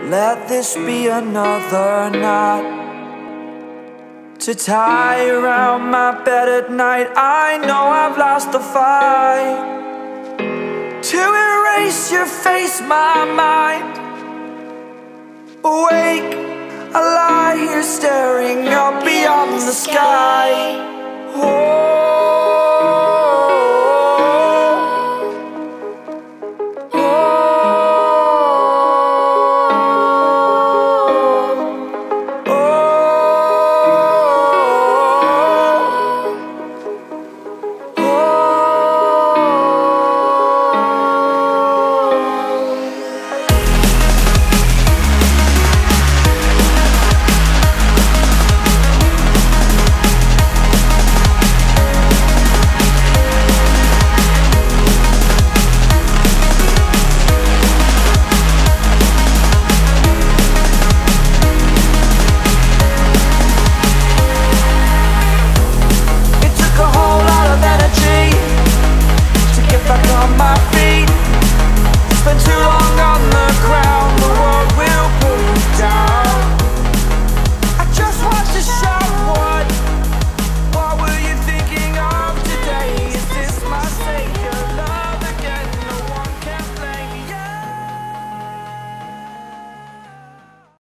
Let this be another knot to tie around my bed at night. I know I've lost the fight to erase your face, my mind. Awake, I lie here staring up beyond the sky. Oh.